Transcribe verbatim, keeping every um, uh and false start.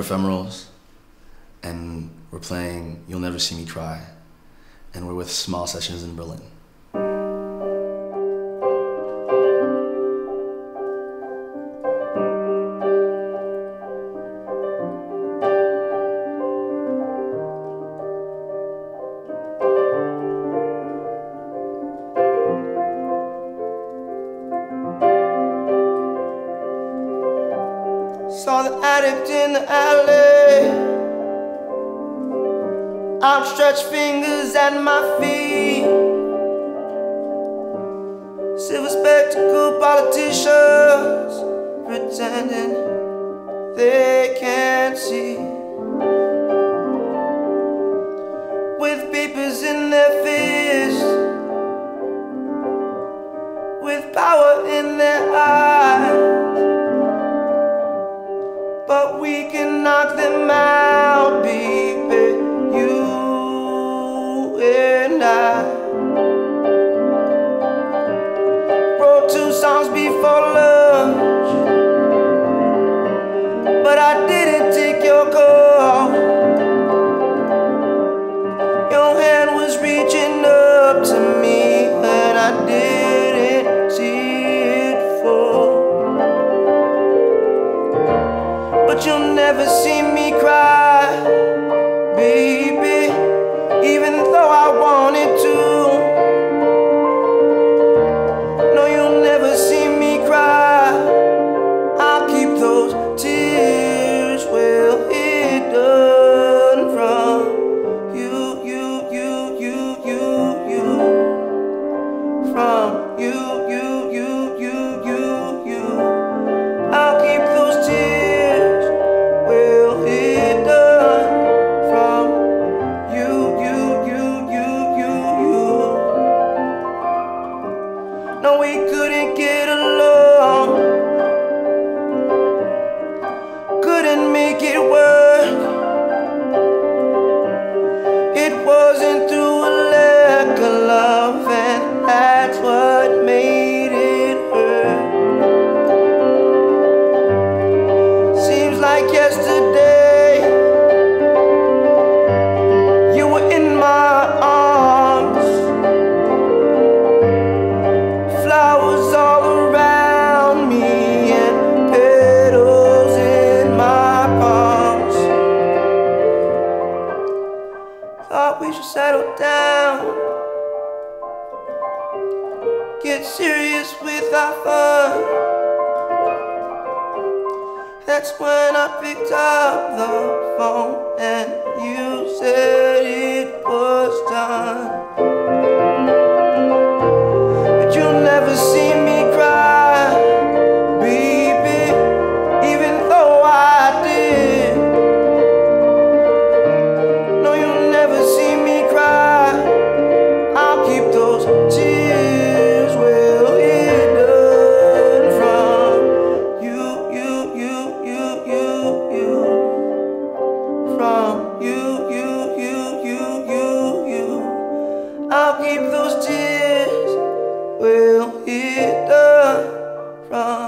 Ephemerals, and we're playing You'll Never See Me Cry, and we're with Small Sessions in Berlin. Saw the addict in the alley, outstretched fingers at my feet. Silver spectacle politicians pretending they can't see, with beepers in their fists, with power in their eyes. But we can knock them out, baby, you and I. Wrote two songs before lunch, but I didn't take your call. Your hand was reaching up to me, and I didn't see it fall. But you'll never see me cry, baby, even though I wanted to. No, you'll never see me cry. I'll keep those tears well hidden from you, you, you, you, you, you. From you, you, you, you, you, you. I'll keep those tears well hidden from you, you, you, you, you, you. No, we couldn't get along, couldn't make it work. It wasn't through a lack of love, and that's what made it hurt. Like yesterday, you were in my arms, flowers all around me and petals in my palms. Thought we should settle down, get serious with our fun. That's when I picked up the phone and you said it was done. But you'll never see me cry, baby, even though I did. No, you'll never see me cry. I'll keep those tears well hidden from you, you, you, you, you, you. From you, you, you, you, you, you. I'll keep those tears well hidden from